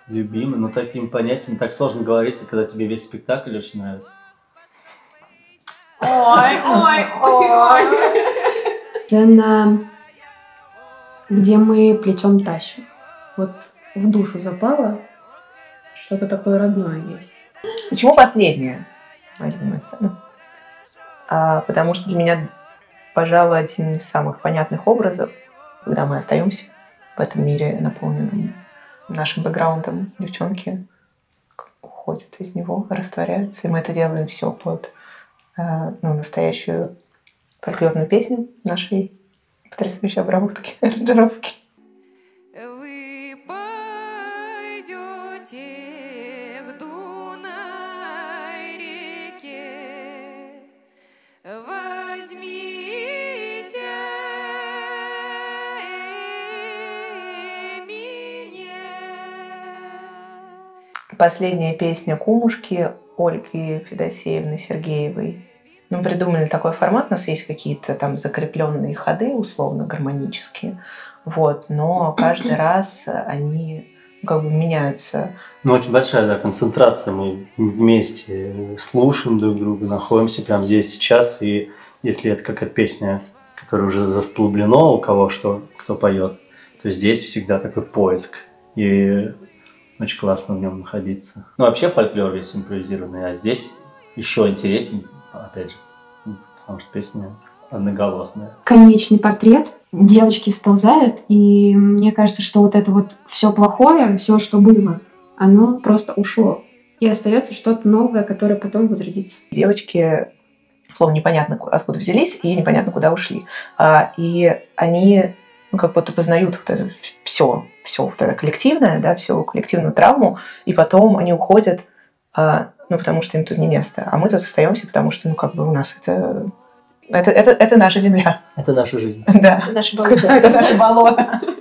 Любимый, но таким понятием так сложно говорить, когда тебе весь спектакль очень нравится. Ой. Сцена, где мы плетем Тасю. Вот в душу запало, что-то такое родное есть. Почему последняя моя любимая сцена? Потому что для меня, пожалуй, один из самых понятных образов, когда мы остаемся в этом мире, наполненном нашим бэкграундом, девчонки уходят из него, растворяются. И мы это делаем все под настоящую фольклорную песню нашей потрясающей обработки, аранжировки. Вы пойдете к Дунай реке, возьмите меня. Последняя песня «Кумушки» Ольги Федосеевны Сергеевой. Мы придумали такой формат, у нас есть какие-то там закрепленные ходы, условно, гармонические, вот, но каждый раз они как бы меняются. Ну, очень большая концентрация, мы вместе слушаем друг друга, находимся прямо здесь, сейчас, и если это какая-то песня, которая уже застолблено у кого что, кто поет, то здесь всегда такой поиск, и очень классно в нем находиться. Ну, вообще фольклор весь импровизированный, а здесь еще интереснее. Опять же, потому что песня одноголосная. Конечный портрет. Девочки сползают, и мне кажется, что вот это вот все плохое, все, что было, оно просто ушло. И остается что-то новое, которое потом возродится. Девочки, словно непонятно откуда взялись и непонятно куда ушли. И они как будто познают вот это все вот это коллективное, да, всю коллективную травму, и потом они уходят, потому что им тут не место. А мы тут остаемся, потому что, у нас это наша земля. Это наша жизнь. Да. Это наше болото. Это наше болото.